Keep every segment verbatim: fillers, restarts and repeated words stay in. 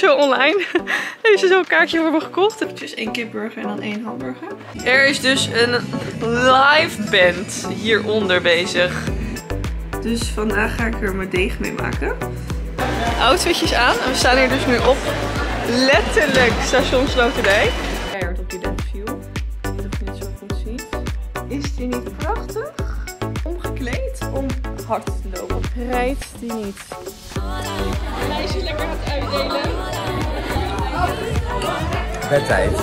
zo online. Heeft ze zo'n kaartje voor me gekocht. Dus één kipburger en dan één hamburger. Er is dus een live band hieronder bezig. Dus vandaag ga ik er mijn deeg mee maken. Outfitjes aan. En we staan hier dus nu op letterlijk station Sloterdijk. Keihard op die view. Ik weet of je het zo goed ziet. Is die niet prachtig? Omgekleed om hard te lopen. Rijdt die niet? Meisje lekker aan het uitdelen. Bedtijd.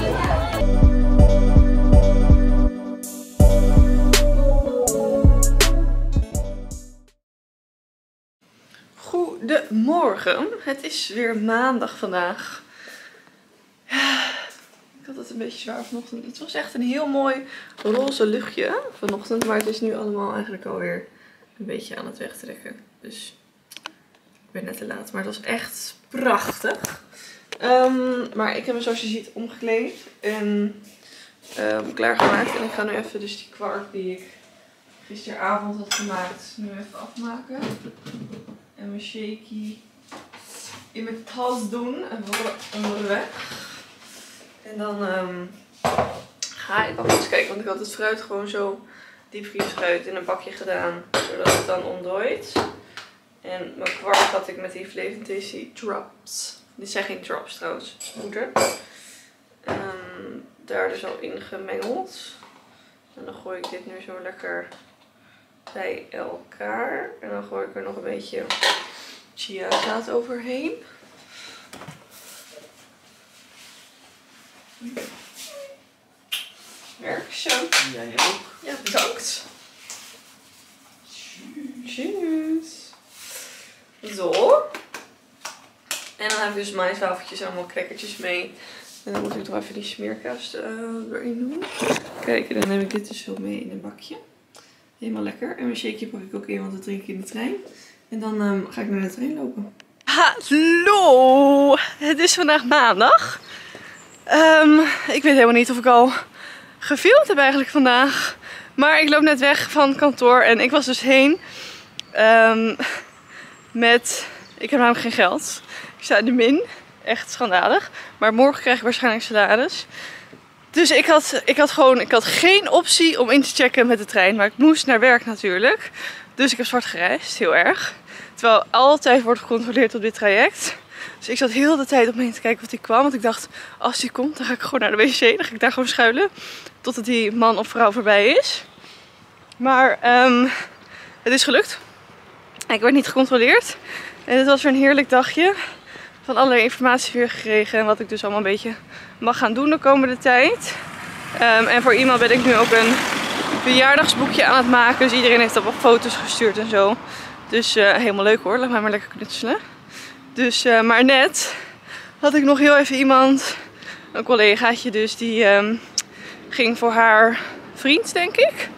Goedemorgen. Het is weer maandag vandaag. Ik had het een beetje zwaar vanochtend. Het was echt een heel mooi roze luchtje vanochtend. Maar het is nu allemaal eigenlijk alweer een beetje aan het wegtrekken. Dus ik ben net te laat. Maar het was echt prachtig. Um, maar ik heb me zoals je ziet omgekleed. En um, klaargemaakt. En ik ga nu even dus die kwark die ik gisteravond had gemaakt nu even afmaken. En mijn shaky in mijn tas doen. En voor onderweg. En dan um, ga ik nog eens kijken. Want ik had het fruit gewoon zo diepvriesfruit in een bakje gedaan. Zodat het dan ontdooit. En mijn kwark had ik met die Flavin Tasty drops. Dit zijn geen drops trouwens. Moeder. Um, daar dus al in gemengeld. En dan gooi ik dit nu zo lekker bij elkaar. En dan gooi ik er nog een beetje chiazaad overheen. Werk zo. Jij ook. Ja, bedankt. Tjus. Zo. En dan heb ik dus maiswafeltjes en allemaal crackertjes mee. En dan moet ik nog even die smeerkaas uh, erin doen. Kijk, en dan neem ik dit dus zo mee in een bakje. Helemaal lekker. En mijn shakeje pak ik ook in, want dat drink ik in de trein. En dan um, ga ik naar de trein lopen. Hallo! Het is vandaag maandag. Um, ik weet helemaal niet of ik al gefilmd heb eigenlijk vandaag. Maar ik loop net weg van kantoor en ik was dus heen um, met... Ik heb namelijk geen geld. Ik sta in de min. Echt schandalig. Maar morgen krijg ik waarschijnlijk salaris. Dus ik had, ik had gewoon ik had geen optie om in te checken met de trein. Maar ik moest naar werk natuurlijk. Dus ik heb zwart gereisd. Heel erg. Terwijl altijd wordt gecontroleerd op dit traject. Dus ik zat heel de tijd op me heen te kijken of die kwam. Want ik dacht, als die komt, dan ga ik gewoon naar de wc. Dan ga ik daar gewoon schuilen. Totdat die man of vrouw voorbij is. Maar um, het is gelukt. Ik werd niet gecontroleerd. En het was weer een heerlijk dagje. Van allerlei informatie weer gekregen. En wat ik dus allemaal een beetje mag gaan doen de komende tijd. Um, en voor iemand ben ik nu ook een verjaardagsboekje aan het maken. Dus iedereen heeft allemaal foto's gestuurd en zo. Dus uh, helemaal leuk hoor. Laat mij maar lekker knutselen. Dus, uh, maar net had ik nog heel even iemand, een collegaatje dus, die um, ging voor haar vriend, denk ik,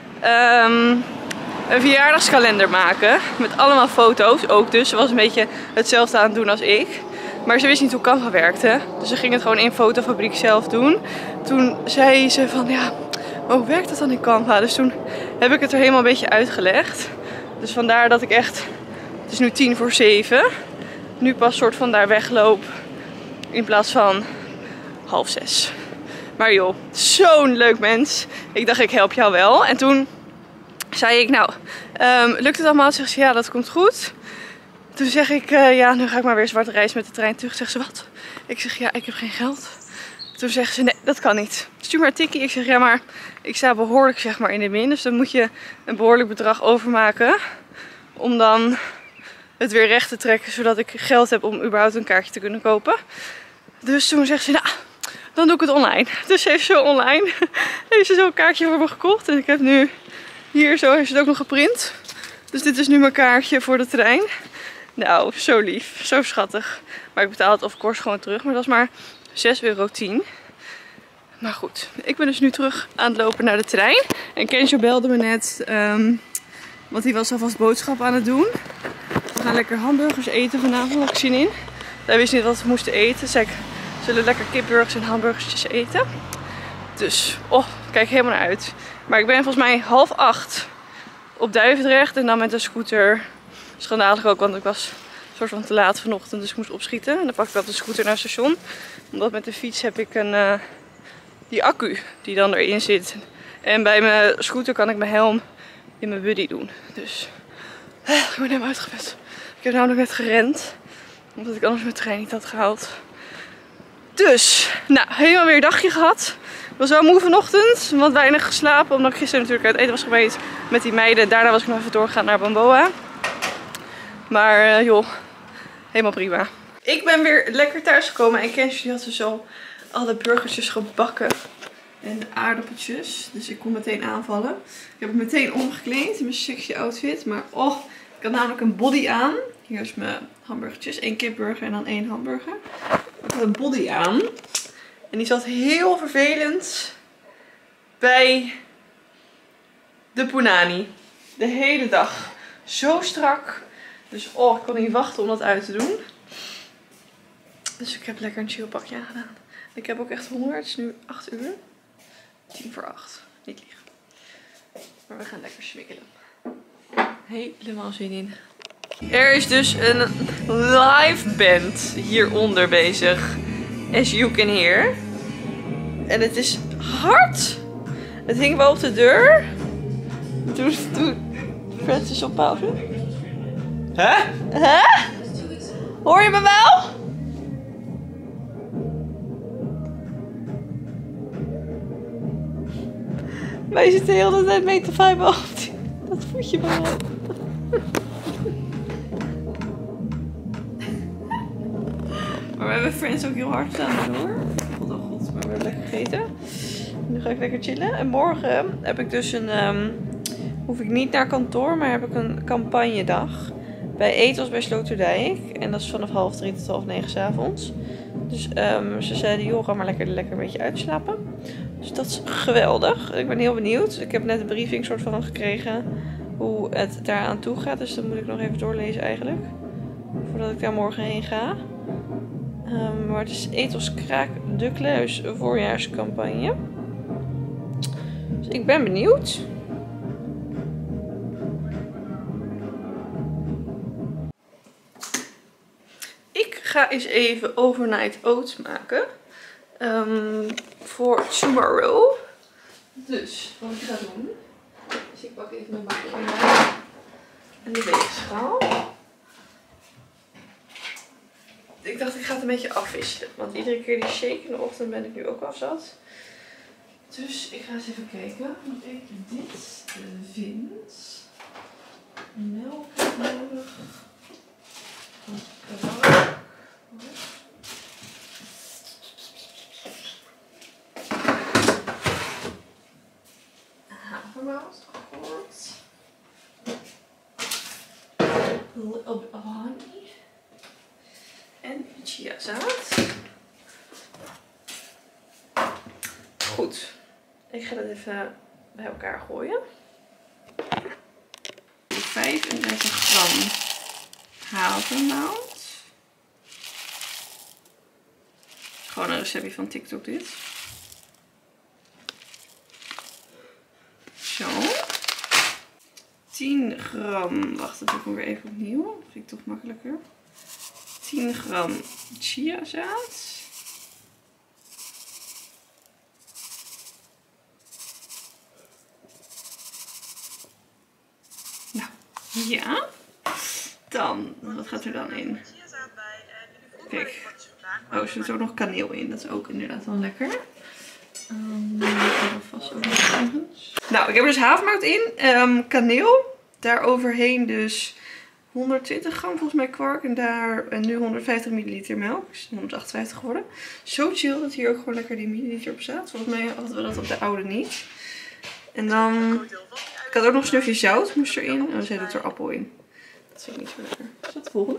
um, een verjaardagskalender maken. Met allemaal foto's ook dus. Ze was een beetje hetzelfde aan het doen als ik. Maar ze wist niet hoe Canva werkte. Dus ze ging het gewoon in Fotofabriek zelf doen. Toen zei ze van ja, maar hoe werkt dat dan in Canva? Dus toen heb ik het er helemaal een beetje uitgelegd. Dus vandaar dat ik echt, het is nu tien voor zeven. Nu pas soort van daar wegloop. In plaats van half zes. Maar joh, zo'n leuk mens. Ik dacht ik help jou wel. En toen zei ik nou, um, lukt het allemaal? Zegt ze ja, dat komt goed. Toen zeg ik uh, ja, nu ga ik maar weer zwarte reis met de trein terug. Zegt ze wat? Ik zeg ja, ik heb geen geld. Toen zegt ze nee, dat kan niet. Stuur maar een tikkie. Ik zeg ja, maar ik sta behoorlijk zeg maar in de min. Dus dan moet je een behoorlijk bedrag overmaken. Om dan het weer recht te trekken. Zodat ik geld heb om überhaupt een kaartje te kunnen kopen. Dus toen zegt ze nou, dan doe ik het online. Dus heeft ze online heeft ze zo'n kaartje voor me gekocht. En ik heb nu hier zo, heeft ze het ook nog geprint. Dus dit is nu mijn kaartje voor de trein. Nou, zo lief. Zo schattig. Maar ik betaal het of course gewoon terug. Maar dat is maar zes euro tien. Maar goed, ik ben dus nu terug aan het lopen naar de trein. En Kenjo belde me net. Um, want die was alvast boodschappen aan het doen. We gaan lekker hamburgers eten vanavond. Heb ik zin in. Hij wist niet wat we moesten eten. Dus ik zullen lekker kipburgers en hamburgertjes eten. Dus, oh, kijk helemaal naar uit. Maar ik ben volgens mij half acht op Duivendrecht. En dan met een scooter. Schandalig ook, want ik was soort van te laat vanochtend, dus ik moest opschieten. En dan pakte ik op de scooter naar het station. Omdat met de fiets heb ik een, uh, die accu die dan erin zit. En bij mijn scooter kan ik mijn helm in mijn buddy doen. Dus uh, ik ben helemaal uitgeput. Ik heb namelijk net gerend. Omdat ik anders mijn trein niet had gehaald. Dus, nou, helemaal weer een dagje gehad. Ik was wel moe vanochtend, want weinig geslapen. Omdat ik gisteren natuurlijk uit eten was geweest met die meiden. Daarna was ik nog even doorgegaan naar Bamboa. Maar uh, joh, helemaal prima. Ik ben weer lekker thuis gekomen en Kenzie had dus al alle burgertjes gebakken. En de aardappeltjes. Dus ik kon meteen aanvallen. Ik heb het meteen omgekleed in mijn sexy outfit. Maar oh, ik had namelijk een body aan. Hier is mijn hamburgertjes. Eén kipburger en dan één hamburger. Ik had een body aan. En die zat heel vervelend bij de punani. De hele dag. Zo strak. Dus oh, ik kon niet wachten om dat uit te doen. Dus ik heb lekker een chill pakje aangedaan. Ik heb ook echt honger. Het is nu acht uur. tien voor acht. Niet liegen. Maar we gaan lekker smikkelen. Helemaal zin in. Er is dus een live band hieronder bezig. As you can hear. En het is hard. Het hing wel op de deur. Doe, doe Francis op pauze. Hè? Hè? Hoor je me wel? Wij zitten de hele tijd mee te viben op die, dat voetje bij mij. Maar we hebben Friends ook heel hard gedaan hoor. God oh god, maar we hebben lekker gegeten. Nu ga ik lekker chillen. En morgen heb ik dus een, um, hoef ik niet naar kantoor, maar heb ik een campagnedag. Bij Ethos bij Sloterdijk. En dat is vanaf half drie tot half negen 's avonds. Dus um, ze zeiden, joh, ga maar lekker, lekker een beetje uitslapen. Dus dat is geweldig. Ik ben heel benieuwd. Ik heb net een briefing soort van gekregen hoe het daaraan toe gaat. Dus dat moet ik nog even doorlezen eigenlijk. Voordat ik daar morgen heen ga. Um, maar het is Ethos Kraak de Kluis voorjaarscampagne. Dus ik ben benieuwd. Ik ga eens even overnight oats maken. Um, voor tomorrow. Dus wat ik ga doen. Dus ik pak even mijn bakje en de weegschaal. Ik dacht ik ga het een beetje afwisselen. Want iedere keer die shake in de ochtend ben ik nu ook afzat. Dus ik ga eens even kijken of ik dit vind. Melk nodig. Havermout, akkoord. A little bit of honey. En chiazaad. Goed. Ik ga dat even bij elkaar gooien. vijfendertig gram havermout. Gewoon een receptje van TikTok dit. Zo. tien gram. Wacht, dat doe ik hem weer even opnieuw. Dat vind ik toch makkelijker. tien gram chiazaad. Nou, ja. Dan, wat gaat er dan in? Kijk. Oh, er zit ook nog kaneel in. Dat is ook inderdaad wel lekker. Um, vast ook nog ergens. Nou, ik heb er dus havermout in. Um, kaneel. Daar overheen dus honderdtwintig gram volgens mij kwark. En daar en nu honderdvijftig milliliter melk. Dus honderdachtenvijftig geworden. Zo chill dat hier ook gewoon lekker die milliliter op staat. Volgens mij hadden we dat op de oude niet. En dan... Ik had ook nog een snufje zout moest erin. En dan zit er appel in. Dat vind ik niet zo lekker. Is dat de volgende?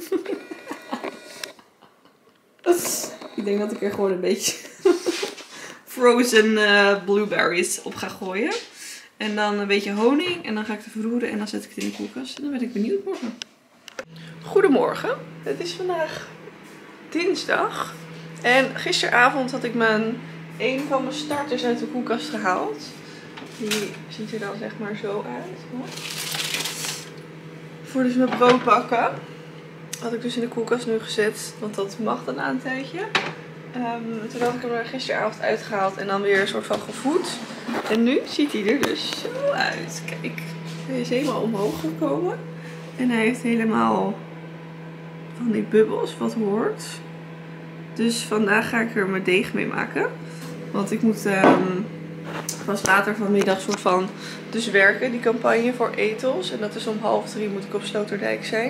Ik denk dat ik er gewoon een beetje frozen uh, blueberries op ga gooien. En dan een beetje honing. En dan ga ik het verroeren en dan zet ik het in de koelkast. En dan ben ik benieuwd morgen. Goedemorgen. Het is vandaag dinsdag. En gisteravond had ik mijn, een van mijn starters uit de koelkast gehaald. Die ziet er dan zeg maar zo uit. Voor dus mijn broodbakken. had ik dus in de koelkast nu gezet. Want dat mag dan na een tijdje. Um, toen had ik hem er gisteravond uitgehaald en dan weer een soort van gevoed. En nu ziet hij er dus zo uit. Kijk, hij is helemaal omhoog gekomen. En hij heeft helemaal van die bubbels wat hoort. Dus vandaag ga ik er mijn deeg mee maken. Want ik moet um, pas later vanmiddag soort van dus werken, die campagne voor Ethos. En dat is om half drie moet ik op Sloterdijk zijn.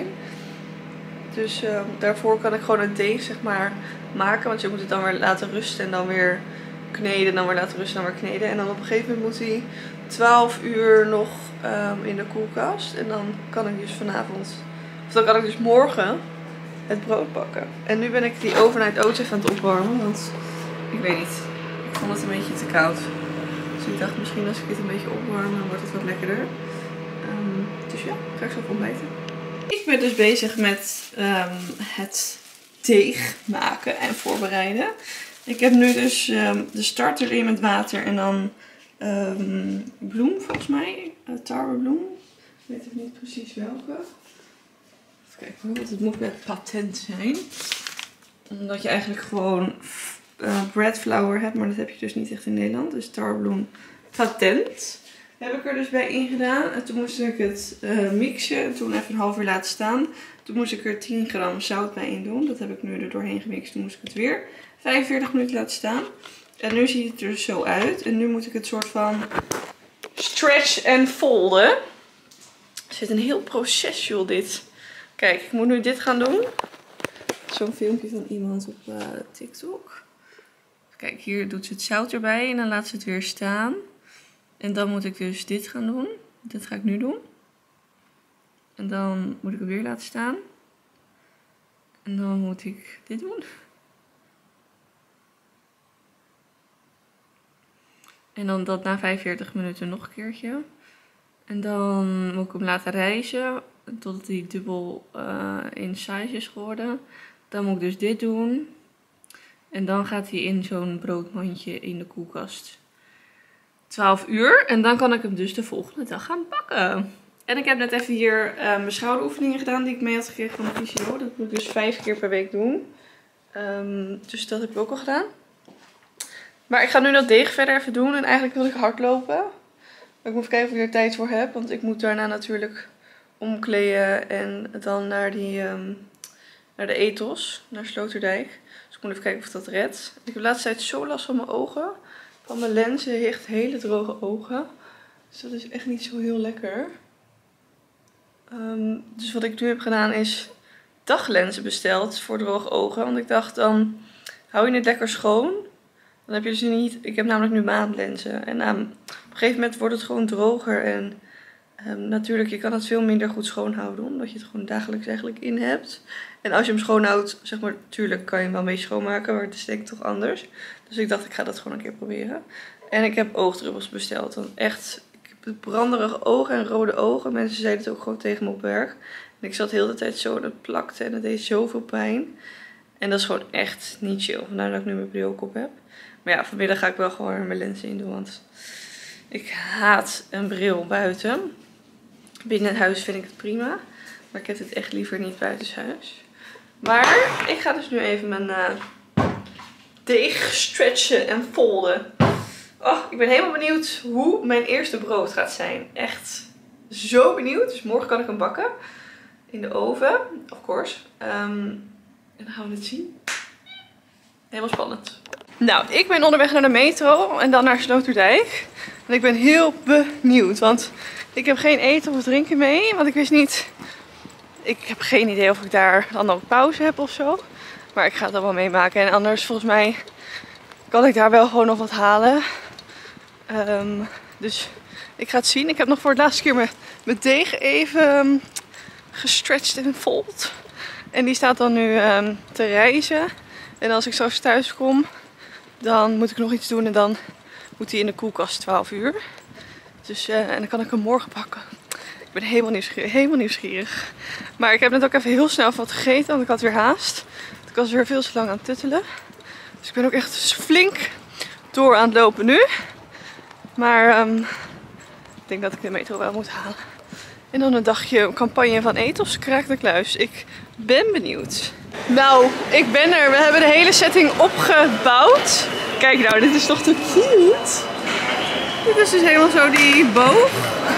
Dus um, daarvoor kan ik gewoon een deeg zeg maar maken. Want je moet het dan weer laten rusten en dan weer kneden. Dan weer laten rusten en dan weer kneden. En dan op een gegeven moment moet hij twaalf uur nog um, in de koelkast. En dan kan ik dus vanavond, of dan kan ik dus morgen het brood bakken. En nu ben ik die overnight oats even aan het opwarmen. Want ik weet niet, ik vond het een beetje te koud. Dus ik dacht misschien als ik dit een beetje opwarm dan wordt het wat lekkerder. Um, dus ja, ga ik zo op ontbijten. Ik ben dus bezig met um, het deeg maken en voorbereiden. Ik heb nu dus um, de starter in met water en dan um, bloem volgens mij. Uh, tarwebloem. Ik weet even niet precies welke. Even kijken hoor, want het moet met patent zijn. Omdat je eigenlijk gewoon uh, bread flour hebt, maar dat heb je dus niet echt in Nederland. Dus tarwebloem patent. Heb ik er dus bij ingedaan. En toen moest ik het uh, mixen. En toen even een half uur laten staan. Toen moest ik er tien gram zout bij in doen. Dat heb ik nu er doorheen gemixt. Toen moest ik het weer vijfenveertig minuten laten staan. En nu ziet het er dus zo uit. En nu moet ik het soort van stretch en folden. Er zit een heel proces joh dit. Kijk, ik moet nu dit gaan doen. Zo'n filmpje van iemand op uh, TikTok. Kijk, hier doet ze het zout erbij. En dan laat ze het weer staan. En dan moet ik dus dit gaan doen. Dit ga ik nu doen. En dan moet ik het weer laten staan. En dan moet ik dit doen. En dan dat na vijfenveertig minuten nog een keertje. En dan moet ik hem laten rijzen. Totdat hij dubbel uh, in size is geworden. Dan moet ik dus dit doen. En dan gaat hij in zo'n broodmandje in de koelkast. twaalf uur. En dan kan ik hem dus de volgende dag gaan bakken. En ik heb net even hier uh, mijn schouderoefeningen gedaan die ik mee had gekregen van de fysio. Dat moet ik dus vijf keer per week doen. Um, dus dat heb ik ook al gedaan. Maar ik ga nu dat deeg verder even doen. En eigenlijk wil ik hardlopen. Maar ik moet even kijken of ik er tijd voor heb. Want ik moet daarna natuurlijk omkleden en dan naar, die, um, naar de Ethos. Naar Sloterdijk. Dus ik moet even kijken of dat redt. Ik heb de laatste tijd zo last van mijn ogen. Van mijn lenzen, echt hele droge ogen. Dus dat is echt niet zo heel lekker. Um, dus wat ik nu heb gedaan is daglenzen besteld voor droge ogen. Want ik dacht dan hou je het lekker schoon. Dan heb je dus niet, ik heb namelijk nu maandlenzen. En um, op een gegeven moment wordt het gewoon droger. En um, natuurlijk, je kan het veel minder goed schoonhouden. Omdat je het gewoon dagelijks eigenlijk in hebt. En als je hem schoonhoudt, zeg maar, natuurlijk kan je hem wel een beetje schoonmaken. Maar het is denk ik toch anders. Dus ik dacht, ik ga dat gewoon een keer proberen. En ik heb oogdruppels besteld. Want echt, ik heb branderige ogen en rode ogen. Mensen zeiden het ook gewoon tegen me op werk. En ik zat heel de tijd zo en het plakte en het deed zoveel pijn. En dat is gewoon echt niet chill. Vandaar dat ik nu mijn bril ook op heb. Maar ja, vanmiddag ga ik wel gewoon mijn lenzen in doen. Want ik haat een bril buiten. Binnen het huis vind ik het prima. Maar ik heb het echt liever niet buitenshuis. Maar ik ga dus nu even mijn uh, deeg stretchen en folden. Oh, ik ben helemaal benieuwd hoe mijn eerste brood gaat zijn. Echt zo benieuwd. Dus morgen kan ik hem bakken. In de oven, of course. Um, en dan gaan we het zien. Helemaal spannend. Nou, ik ben onderweg naar de metro en dan naar Sloterdijk. En ik ben heel benieuwd, want ik heb geen eten of drinken mee. Want ik wist niet, ik heb geen idee of ik daar dan nog pauze heb of zo. Maar ik ga het dan wel meemaken. En anders, volgens mij, kan ik daar wel gewoon nog wat halen. Um, dus ik ga het zien. Ik heb nog voor het laatste keer mijn, mijn deeg even um, gestretched en fold. En die staat dan nu um, te rijzen. En als ik straks thuis kom, dan moet ik nog iets doen en dan moet hij in de koelkast twaalf uur. Dus, uh, en dan kan ik hem morgen bakken. Ik ben helemaal nieuwsgierig, helemaal nieuwsgierig. Maar ik heb net ook even heel snel wat gegeten, want ik had weer haast. Ik was weer veel te lang aan het tuttelen. Dus ik ben ook echt flink door aan het lopen nu. Maar um, ik denk dat ik de metro wel moet halen. En dan een dagje campagne van Ethos Kraak de Kluis. Ik ben benieuwd. Nou, ik ben er. We hebben de hele setting opgebouwd. Kijk nou, dit is toch te cute. Dit is dus helemaal zo die boog.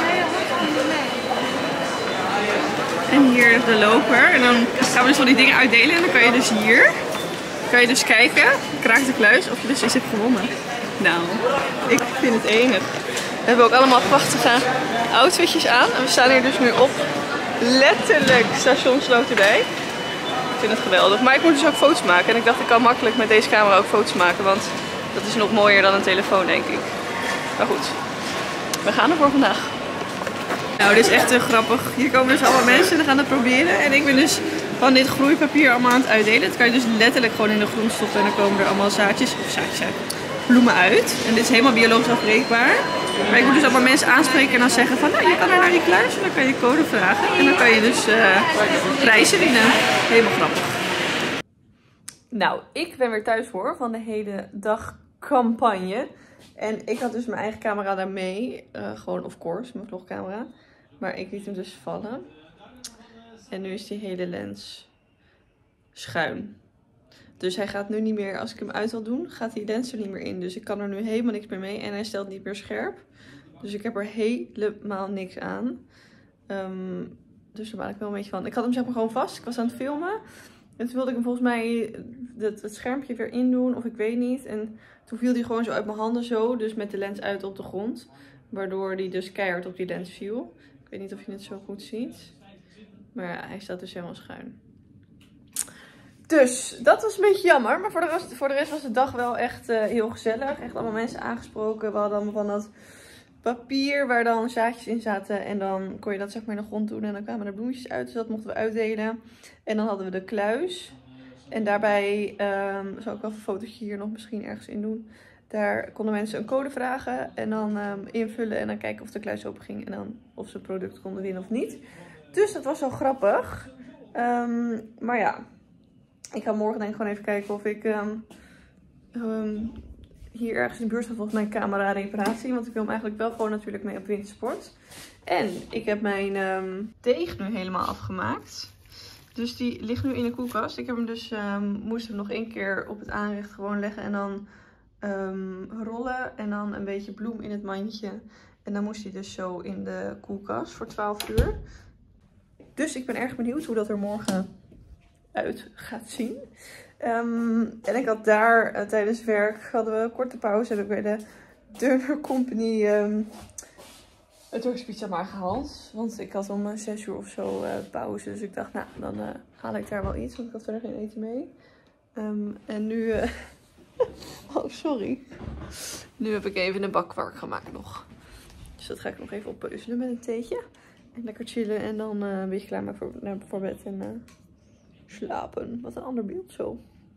En hier de loper. En dan gaan we dus van die dingen uitdelen. En dan kan je dus hier, kan je dus kijken, Kraak de Kluis, of je dus iets hebt gewonnen. Nou, ik vind het enig. We hebben ook allemaal prachtige outfitjes aan. En we staan hier dus nu op letterlijk station Sloterdijk. Ik vind het geweldig. Maar ik moet dus ook foto's maken. En ik dacht ik kan makkelijk met deze camera ook foto's maken. Want dat is nog mooier dan een telefoon, denk ik. Maar goed, we gaan er voor vandaag. Nou, dit is echt uh, grappig. Hier komen dus allemaal mensen en gaan het proberen. En ik ben dus van dit groeipapier allemaal aan het uitdelen. Dat kan je dus letterlijk gewoon in de groen stoppen. En dan komen er allemaal zaadjes, of zaadjes uit, bloemen uit. En dit is helemaal biologisch afbreekbaar. Maar ik moet dus allemaal mensen aanspreken en dan zeggen van, nou, je kan er naar die kluis en dan kan je code vragen. En dan kan je dus uh, prijzen winnen. Helemaal grappig. Nou, ik ben weer thuis hoor, van de hele dag campagne. En ik had dus mijn eigen camera daarmee. Uh, gewoon of course, mijn vlogcamera. Maar ik liet hem dus vallen. En nu is die hele lens schuin. Dus hij gaat nu niet meer, als ik hem uit wil doen, gaat die lens er niet meer in. Dus ik kan er nu helemaal niks meer mee. En hij stelt niet meer scherp. Dus ik heb er helemaal niks aan. Um, dus daar baal ik wel een beetje van. Ik had hem zeg maar gewoon vast. Ik was aan het filmen. En toen wilde ik hem volgens mij het, het schermpje weer in doen. Of ik weet niet. En toen viel hij gewoon zo uit mijn handen zo. Dus met de lens uit op de grond. Waardoor hij dus keihard op die lens viel. Ik weet niet of je het zo goed ziet. Maar ja, hij staat dus helemaal schuin. Dus dat was een beetje jammer. Maar voor de rest, voor de rest was de dag wel echt uh, heel gezellig. Echt allemaal mensen aangesproken. We hadden allemaal van dat papier waar dan zaadjes in zaten. En dan kon je dat zeg maar in de grond doen. En dan kwamen er bloemetjes uit. Dus dat mochten we uitdelen. En dan hadden we de kluis. En daarbij um, zal ik wel een fotootje hier nog misschien ergens in doen. Daar konden mensen een code vragen. En dan um, invullen. En dan kijken of de kluis open ging. En dan of ze het product konden winnen of niet. Dus dat was wel grappig. Um, maar ja. Ik ga morgen denk ik gewoon even kijken of ik um, um, hier ergens in de buurt van volgens mijn camera reparatie. Want ik wil hem eigenlijk wel gewoon natuurlijk mee op wintersport. En ik heb mijn um, deeg nu helemaal afgemaakt. Dus die ligt nu in de koelkast. Ik heb hem dus, um, moest hem nog één keer op het aanrecht gewoon leggen en dan um, rollen. En dan een beetje bloem in het mandje. En dan moest hij dus zo in de koelkast voor twaalf uur. Dus ik ben erg benieuwd hoe dat er morgen uit gaat zien. Um, en ik had daar uh, tijdens werk, hadden we een korte pauze, heb ik bij de Turner Company um, het Turkse pizza maar gehaald. Want ik had om uh, zes uur of zo uh, pauze. Dus ik dacht, nou, dan uh, haal ik daar wel iets. Want ik had verder geen eten mee. Um, en nu... Uh... oh, sorry. Nu heb ik even een bakwark gemaakt nog. Dus dat ga ik nog even oppeuzelen met een theetje. En lekker chillen en dan uh, een beetje klaarmaken voor, naar, voor bed en uh, slapen. Wat een ander beeld zo.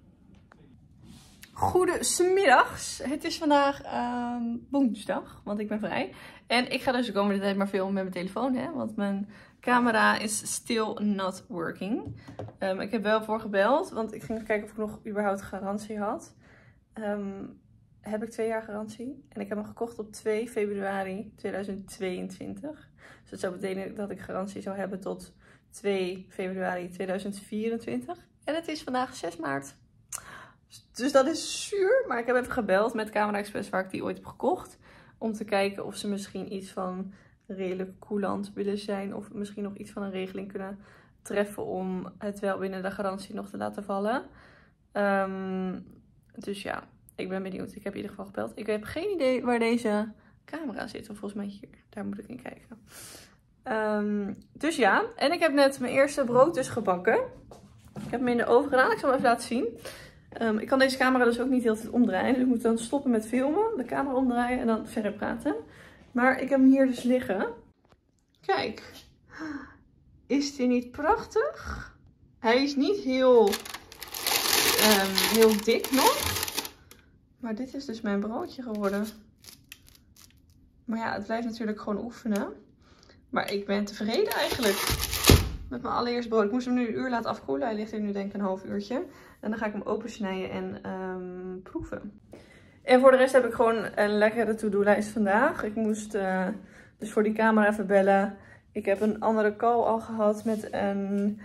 Goedemiddags. Het is vandaag uh, woensdag, want ik ben vrij. En ik ga dus de komende tijd maar filmen met mijn telefoon, hè, want mijn camera is still not working. Um, ik heb wel voor gebeld, want ik ging kijken of ik nog überhaupt garantie had. Um, heb ik twee jaar garantie. En ik heb hem gekocht op twee februari tweeduizend tweeëntwintig. Dus dat zou betekenen dat ik garantie zou hebben tot twee februari tweeduizend vierentwintig. En het is vandaag zes maart. Dus dat is zuur. Maar ik heb even gebeld met Camera Express waar ik die ooit heb gekocht. Om te kijken of ze misschien iets van redelijk coulant willen zijn. Of misschien nog iets van een regeling kunnen treffen om het wel binnen de garantie nog te laten vallen. Um, dus ja, ik ben benieuwd. Ik heb in ieder geval gebeld. Ik heb geen idee waar deze camera zit. Of volgens mij hier. Daar moet ik in kijken. Um, dus ja. En ik heb net mijn eerste brood dus gebakken. Ik heb hem in de oven gedaan. Ik zal hem even laten zien. Um, ik kan deze camera dus ook niet de hele tijd omdraaien. Dus ik moet dan stoppen met filmen. De camera omdraaien en dan verder praten. Maar ik heb hem hier dus liggen. Kijk. Is die niet prachtig? Hij is niet heel, um, heel dik nog. Maar dit is dus mijn broodje geworden. Maar ja, het blijft natuurlijk gewoon oefenen. Maar ik ben tevreden eigenlijk. Met mijn allereerste brood. Ik moest hem nu een uur laten afkoelen. Hij ligt hier nu denk ik een half uurtje. En dan ga ik hem opensnijden en um, proeven. En voor de rest heb ik gewoon een lekkere to-do lijst vandaag. Ik moest uh, dus voor die camera even bellen. Ik heb een andere call al gehad met een,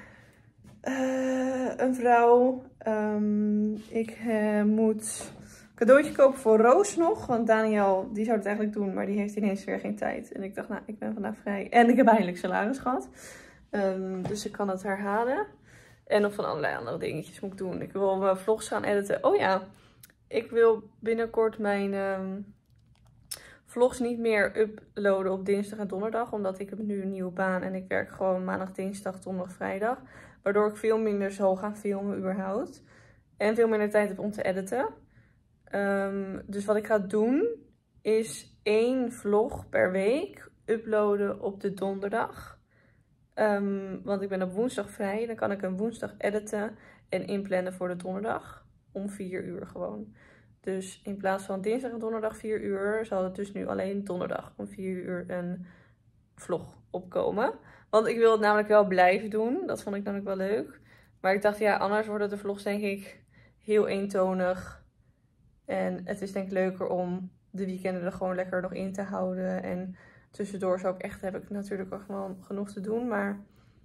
uh, een vrouw. Um, ik uh, moet een cadeautje kopen voor Roos nog. Want Daniel, die zou het eigenlijk doen, maar die heeft ineens weer geen tijd. En ik dacht, nou, ik ben vandaag vrij. En ik heb eindelijk salaris gehad. Um, dus ik kan het herhalen. En nog van allerlei andere dingetjes moet ik doen. Ik wil mijn vlogs gaan editen. Oh ja, ik wil binnenkort mijn um, vlogs niet meer uploaden op dinsdag en donderdag. Omdat ik heb nu een nieuwe baan en ik werk gewoon maandag, dinsdag, donderdag, vrijdag. Waardoor ik veel minder zal gaan filmen überhaupt. En veel minder tijd heb om te editen. Um, dus wat ik ga doen is één vlog per week uploaden op de donderdag. Um, want ik ben op woensdag vrij. Dan kan ik een woensdag editen en inplannen voor de donderdag. Om vier uur gewoon. Dus in plaats van dinsdag en donderdag vier uur, zal het dus nu alleen donderdag om vier uur een vlog opkomen. Want ik wil het namelijk wel blijven doen. Dat vond ik namelijk wel leuk. Maar ik dacht, ja, anders worden de vlogs denk ik heel eentonig. En het is denk ik leuker om de weekenden er gewoon lekker nog in te houden. En tussendoor zou ik echt, heb ik natuurlijk ook gewoon genoeg te doen. Maar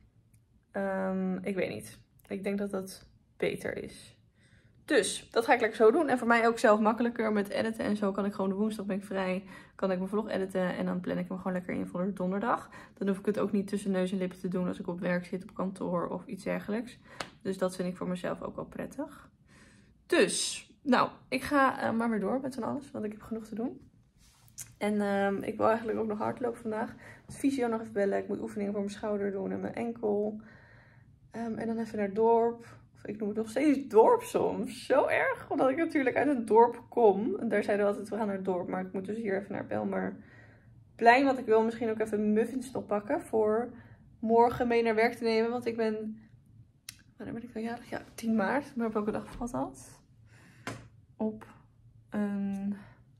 um, ik weet niet. Ik denk dat dat beter is. Dus dat ga ik lekker zo doen. En voor mij ook zelf makkelijker met editen. En zo kan ik gewoon de woensdag ben ik vrij. Kan ik mijn vlog editen. En dan plan ik hem gewoon lekker in voor de donderdag. Dan hoef ik het ook niet tussen neus en lippen te doen als ik op werk zit, op kantoor of iets dergelijks. Dus dat vind ik voor mezelf ook wel prettig. Dus, nou, ik ga uh, maar weer door met van alles. Want ik heb genoeg te doen. En um, ik wil eigenlijk ook nog hardlopen vandaag. Het fysio nog even bellen. Ik moet oefeningen voor mijn schouder doen en mijn enkel. Um, en dan even naar het dorp. Of ik noem het nog steeds dorp soms. Zo erg. Omdat ik natuurlijk uit een dorp kom. En daar zeiden we altijd, we gaan naar het dorp. Maar ik moet dus hier even naar Bijlmerplein. Want ik wil misschien ook even muffins oppakken. Voor morgen mee naar werk te nemen. Want ik ben... Wanneer ben ik dan jarig? Ja, tien maart. Maar op welke dag valt dat? Op een...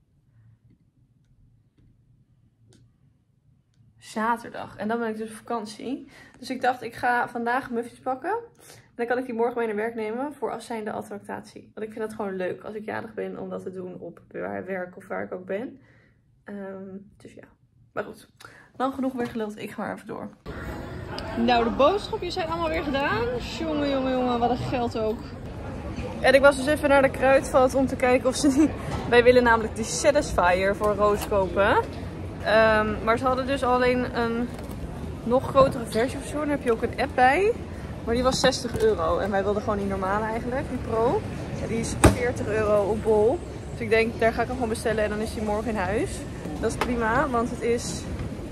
zaterdag. En dan ben ik dus op vakantie. Dus ik dacht, ik ga vandaag muffins bakken. En dan kan ik die morgen mee naar werk nemen voor als zijnde attractatie. Want ik vind het gewoon leuk als ik jarig ben om dat te doen op werk of waar ik ook ben. Um, dus ja. Maar goed. Lang genoeg weer geluld. Ik ga maar even door. Nou, de boodschapjes zijn allemaal weer gedaan. Jongen, jongen, jongen. Wat een geld ook. En ik was dus even naar de Kruidvat om te kijken of ze die... Wij willen namelijk die Satisfyer voor Roos kopen. Um, maar ze hadden dus alleen een nog grotere versie of zo. Dan heb je ook een app bij. Maar die was zestig euro. En wij wilden gewoon die normale eigenlijk, die Pro. En die is veertig euro op bol. Dus ik denk, daar ga ik hem gewoon bestellen en dan is die morgen in huis. Dat is prima, want het is...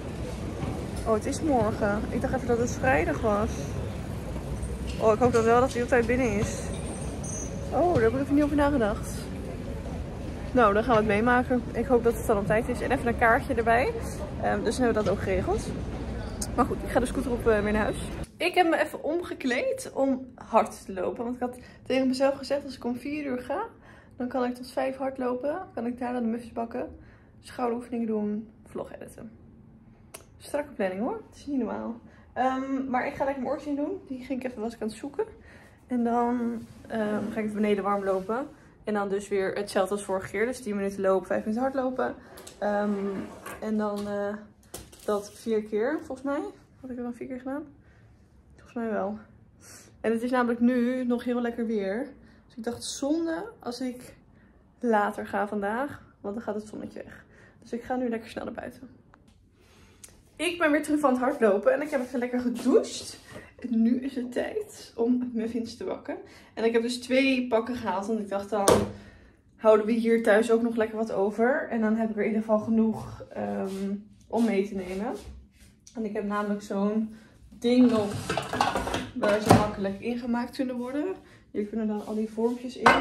Oh, het is morgen. Ik dacht even dat het vrijdag was. Oh, ik hoop dan wel dat hij op tijd binnen is. Oh, daar heb ik even niet over nagedacht. Nou, dan gaan we het meemaken. Ik hoop dat het dan op tijd is. En even een kaartje erbij. Um, dus dan hebben we dat ook geregeld. Maar goed, ik ga de scooter op uh, weer naar huis. Ik heb me even omgekleed om hard te lopen. Want ik had tegen mezelf gezegd, als ik om vier uur ga, dan kan ik tot vijf hard lopen. Kan ik daarna de muffins bakken, schouderoefeningen doen, vlog editen. Strakke planning hoor, het is niet normaal. Um, maar ik ga lekker mijn oortje doen. Die ging ik even, was ik aan het zoeken. En dan um, ga ik even beneden warm lopen. En dan dus weer hetzelfde als vorige keer. Dus tien minuten lopen, vijf minuten hardlopen. Um, en dan uh, dat vier keer, volgens mij. Had ik het dan vier keer gedaan? Volgens mij wel. En het is namelijk nu nog heel lekker weer. Dus ik dacht zonde als ik later ga vandaag. Want dan gaat het zonnetje weg. Dus ik ga nu lekker snel naar buiten. Ik ben weer terug van het hardlopen. En ik heb even lekker gedoucht. En nu is het tijd om muffins te bakken. En ik heb dus twee pakken gehaald. Want ik dacht dan houden we hier thuis ook nog lekker wat over. En dan heb ik er in ieder geval genoeg um, om mee te nemen. En ik heb namelijk zo'n ding nog waar ze makkelijk ingemaakt kunnen worden. Hier kunnen dan al die vormpjes in.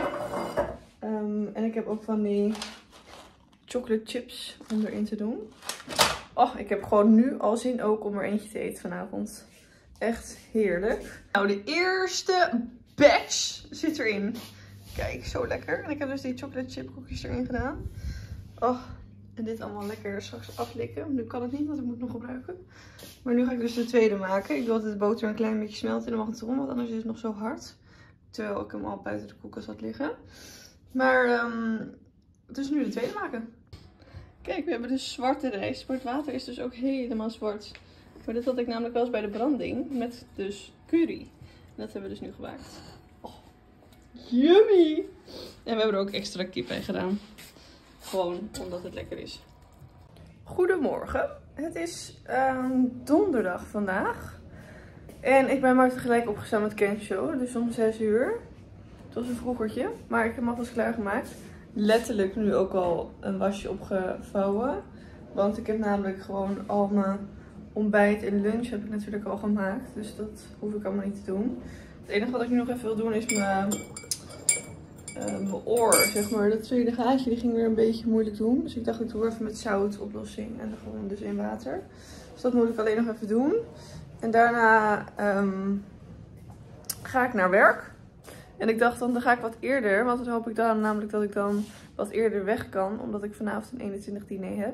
Um, en ik heb ook van die chocolate chips om erin te doen. Oh, ik heb gewoon nu al zin ook om er eentje te eten vanavond. Echt heerlijk. Nou, de eerste batch zit erin. Kijk, zo lekker. En ik heb dus die chocolate chip koekjes erin gedaan. Oh, en dit allemaal lekker straks aflikken. Nu kan het niet, want ik moet het nog gebruiken. Maar nu ga ik dus de tweede maken. Ik wil dat de boter een klein beetje smelt in de magnetron, want anders is het nog zo hard. Terwijl ik hem al buiten de koelkast had liggen. Maar, um, dus nu de tweede maken. Kijk, we hebben dus zwarte rijst. Maar het water is dus ook helemaal zwart. Maar dit had ik namelijk wel eens bij de branding met dus curry. En dat hebben we dus nu gemaakt. Oh, yummy! En we hebben er ook extra kip bij gedaan. Gewoon omdat het lekker is. Goedemorgen. Het is uh, donderdag vandaag. En ik ben maar tegelijk opgestaan met Kensho. Dus om zes uur. Het was een vroegertje. Maar ik heb hem alvast klaargemaakt. Letterlijk nu ook al een wasje opgevouwen. Want ik heb namelijk gewoon al mijn ontbijt en lunch heb ik natuurlijk al gemaakt. Dus dat hoef ik allemaal niet te doen. Het enige wat ik nu nog even wil doen is mijn, uh, mijn oor, zeg maar. Dat tweede gaatje die ging weer een beetje moeilijk doen. Dus ik dacht ik doe even met zoutoplossing en gewoon dus in water. Dus dat moet ik alleen nog even doen. En daarna um, ga ik naar werk. En ik dacht dan, dan ga ik wat eerder. Want dan hoop ik dan namelijk dat ik dan wat eerder weg kan. Omdat ik vanavond een eenentwintig diner heb.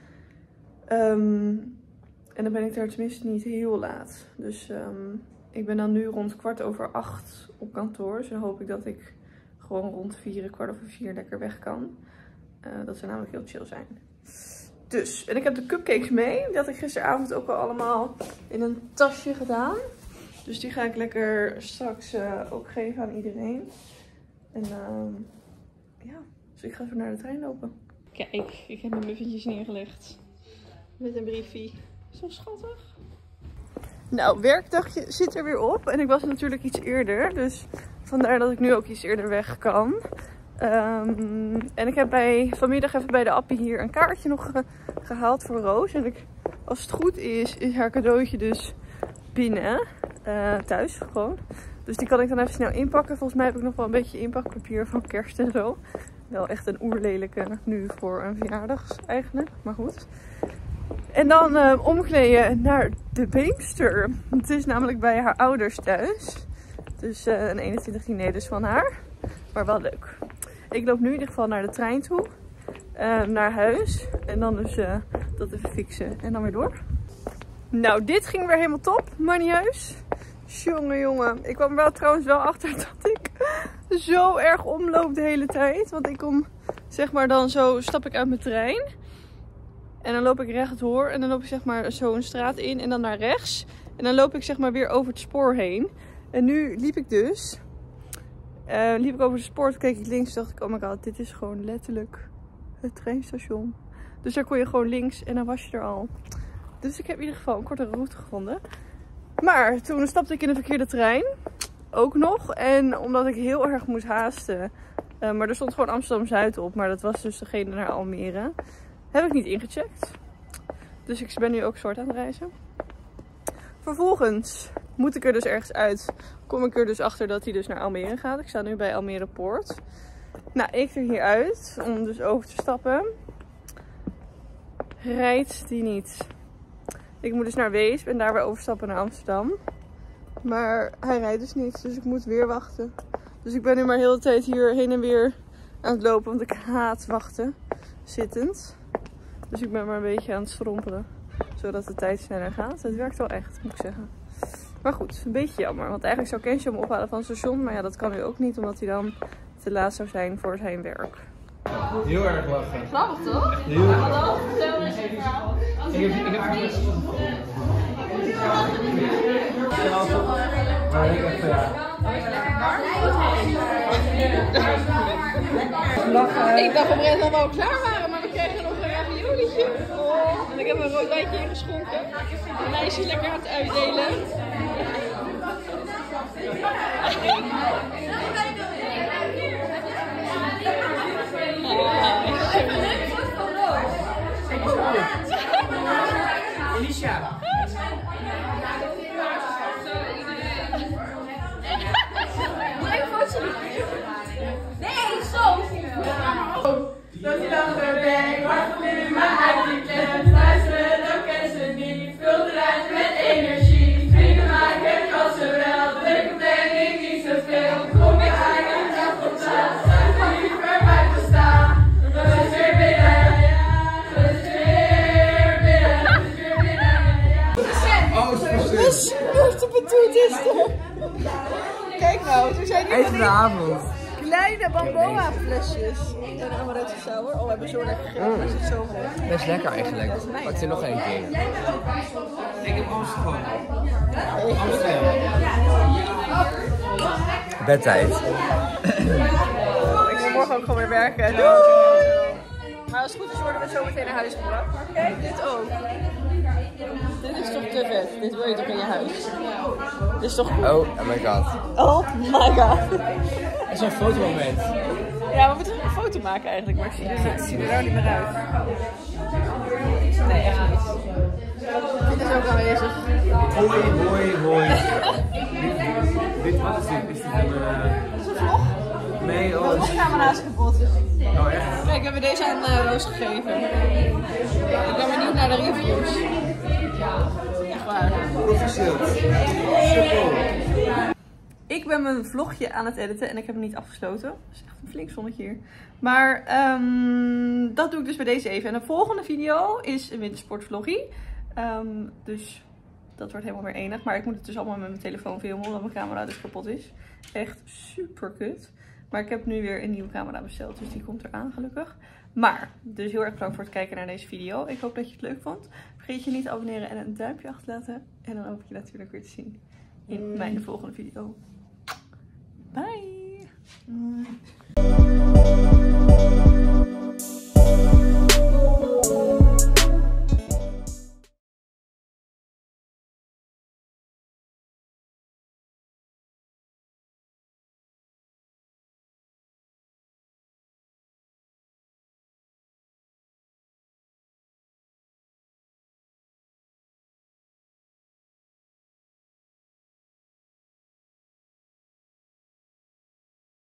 Um, en dan ben ik daar tenminste niet heel laat. Dus um, ik ben dan nu rond kwart over acht op kantoor. Dus dan hoop ik dat ik gewoon rond vier, kwart over vier lekker weg kan. Uh, dat zou namelijk heel chill zijn. Dus, en ik heb de cupcakes mee. Die had ik gisteravond ook al allemaal in een tasje gedaan. Dus die ga ik lekker straks uh, ook geven aan iedereen. En uh, ja, dus ik ga zo naar de trein lopen. Kijk, ik heb mijn muffintjes neergelegd. Met een briefie. Zo schattig. Nou, werkdagje zit er weer op. En ik was natuurlijk iets eerder. Dus vandaar dat ik nu ook iets eerder weg kan. Um, en ik heb bij, vanmiddag even bij de appie hier een kaartje nog ge, gehaald voor Roos. En ik, als het goed is, is haar cadeautje dus binnen. Uh, thuis gewoon. Dus die kan ik dan even snel inpakken. Volgens mij heb ik nog wel een beetje inpakpapier van kerst en zo. Wel echt een oerlelijke nu voor een verjaardag eigenlijk. Maar goed. En dan uh, omkleden naar de Beemster. Het is namelijk bij haar ouders thuis. Dus uh, een eenentwintig diner dus van haar. Maar wel leuk. Ik loop nu in ieder geval naar de trein toe. Uh, naar huis. En dan dus uh, dat even fixen. En dan weer door. Nou, dit ging weer helemaal top. Maar niet heus. Jongen, jongen. Ik kwam er wel trouwens wel achter dat ik zo erg omloop de hele tijd. Want ik kom, zeg maar, dan zo stap ik uit mijn trein. En dan loop ik rechtdoor. En dan loop ik, zeg maar, zo een straat in. En dan naar rechts. En dan loop ik, zeg maar, weer over het spoor heen. En nu liep ik dus. Uh, liep ik over het spoor. Toen keek ik links. En dacht ik, oh my god, dit is gewoon letterlijk het treinstation. Dus daar kon je gewoon links. En dan was je er al. Dus ik heb in ieder geval een kortere route gevonden. Maar toen stapte ik in de verkeerde trein. Ook nog. En omdat ik heel erg moest haasten. Uh, maar er stond gewoon Amsterdam-Zuid op. Maar dat was dus degene naar Almere. Heb ik niet ingecheckt. Dus ik ben nu ook soort aan het reizen. Vervolgens moet ik er dus ergens uit. Kom ik er dus achter dat hij dus naar Almere gaat. Ik sta nu bij Almere Poort. Nou, ik er hier uit. Om dus over te stappen. Rijdt die niet. Ik moet dus naar Weesp en daar weer overstappen naar Amsterdam. Maar hij rijdt dus niet, dus ik moet weer wachten. Dus ik ben nu maar heel de tijd hier heen en weer aan het lopen, want ik haat wachten zittend. Dus ik ben maar een beetje aan het strompelen, zodat de tijd sneller gaat. Het werkt wel echt, moet ik zeggen. Maar goed, een beetje jammer, want eigenlijk zou Kensho hem ophalen van het station. Maar ja, dat kan nu ook niet, omdat hij dan te laat zou zijn voor zijn werk. Heel erg lachen. Grappig toch? Heel erg. Wat dan? Vertel eens even verhaal. Ik heb, ik heb maar ik heb ja. Ik dacht oprecht dat we al klaar waren, maar we kregen nog een raviolietje. Oh. En ik heb een rood wijntje ingeschonken. Een meisje lekker aan het uitdelen. Alicia. Nee, zo! Dat je dan verdenkt, wacht in mijn uitgeklemd. Luisteren, dan kent ze niet. Vul de ruimte met energie. Vrienden maken, kan ze wel. Druk denk ik niet zoveel. Kom ik eigenlijk echt op plaats. Zijn we liever bij te staan. Dat is weer binnen. Dat is weer binnen. Dat is weer binnen. Oh, De snoertebetoet is er. Kijk nou, we zijn nu Eet vanavond. klein kleine bamboa flesjes. En een amaretto sour. Oh, we hebben zo lekker gegeten. Mm. Dat is zo goed. Best lekker eigenlijk. Pak er nog één keer. Ik heb Amsterdam. Amsterdam. Bedtijd. Ik moet morgen ook gewoon weer werken. Maar als het goed is worden we zo meteen naar huis gebracht. Maar kijk, dit ook. Dit is toch te vet? Dit wil je toch in je huis? Dit is toch goed? Oh, oh my god. Oh my god. Het is een fotomoment. Ja, we moeten een foto maken eigenlijk, maar ik zie, het ziet er nou niet meer uit. Nee, echt niet. Dit is ook aanwezig. Hoi, hoi, hoi. Dit, wat is dit? Is dit een... Uh... Dat is een vlog. Nee, oh. De camera is kapot. Oh, echt? Kijk, we hebben deze aan uh, Roos gegeven. Ik ben benieuwd naar de reviews. Echt waar. Proficiat. Super. Ik ben mijn vlogje aan het editen en ik heb hem niet afgesloten. Dat is echt een flink zonnetje hier. Maar um, dat doe ik dus bij deze even. En de volgende video is een wintersportvloggie. Um, dus dat wordt helemaal weer enig. Maar ik moet het dus allemaal met mijn telefoon filmen, omdat mijn camera dus kapot is. Echt super kut. Maar ik heb nu weer een nieuwe camera besteld, dus die komt eraan gelukkig. Maar, dus heel erg bedankt voor het kijken naar deze video. Ik hoop dat je het leuk vond. Vergeet je niet te abonneren en een duimpje achter te laten. En dan hoop ik je natuurlijk weer te zien in mijn volgende video. Bye!